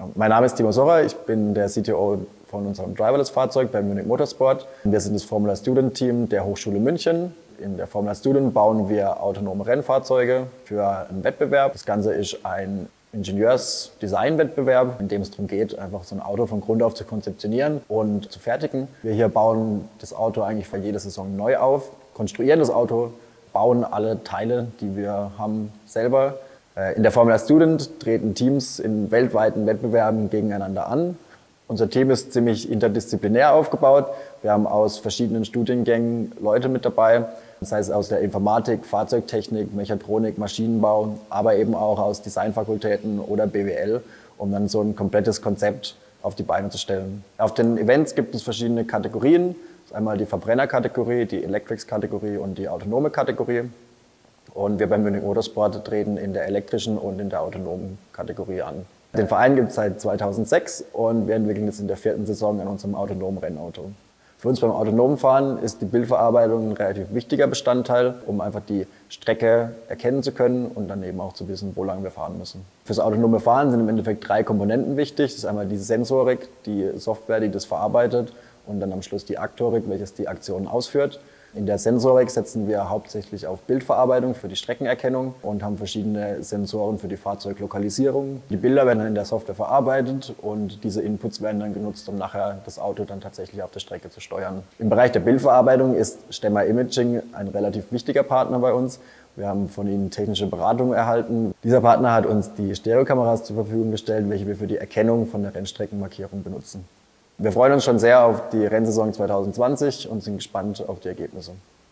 Mein Name ist Timo Sorrer, ich bin der CTO von unserem Driverless-Fahrzeug bei municHMotorsport. Wir sind das Formula Student Team der Hochschule München. In der Formula Student bauen wir autonome Rennfahrzeuge für einen Wettbewerb. Das Ganze ist ein Ingenieurs-Design-Wettbewerb, in dem es darum geht, einfach so ein Auto von Grund auf zu konzeptionieren und zu fertigen. Wir hier bauen das Auto eigentlich für jede Saison neu auf, konstruieren das Auto, bauen alle Teile, die wir haben, selber. In der Formula Student treten Teams in weltweiten Wettbewerben gegeneinander an. Unser Team ist ziemlich interdisziplinär aufgebaut. Wir haben aus verschiedenen Studiengängen Leute mit dabei, das heißt aus der Informatik, Fahrzeugtechnik, Mechatronik, Maschinenbau, aber eben auch aus Designfakultäten oder BWL, um dann so ein komplettes Konzept auf die Beine zu stellen. Auf den Events gibt es verschiedene Kategorien. Das ist einmal die Verbrennerkategorie, die Electrics-Kategorie und die autonome Kategorie. Und wir beim municHMotorsport treten in der elektrischen und in der autonomen Kategorie an. Den Verein gibt es seit 2006 und wir entwickeln jetzt in der 4. Saison an unserem autonomen Rennauto. Für uns beim autonomen Fahren ist die Bildverarbeitung ein relativ wichtiger Bestandteil, um einfach die Strecke erkennen zu können und dann eben auch zu wissen, wo lang wir fahren müssen. Fürs autonome Fahren sind im Endeffekt 3 Komponenten wichtig. Das ist einmal die Sensorik, die Software, die das verarbeitet, und dann am Schluss die Aktorik, welches die Aktion ausführt. In der Sensorik setzen wir hauptsächlich auf Bildverarbeitung für die Streckenerkennung und haben verschiedene Sensoren für die Fahrzeuglokalisierung. Die Bilder werden dann in der Software verarbeitet und diese Inputs werden dann genutzt, um nachher das Auto dann tatsächlich auf der Strecke zu steuern. Im Bereich der Bildverarbeitung ist Stemmer Imaging ein relativ wichtiger Partner bei uns. Wir haben von ihnen technische Beratung erhalten. Dieser Partner hat uns die Stereokameras zur Verfügung gestellt, welche wir für die Erkennung von der Rennstreckenmarkierung benutzen. Wir freuen uns schon sehr auf die Rennsaison 2020 und sind gespannt auf die Ergebnisse.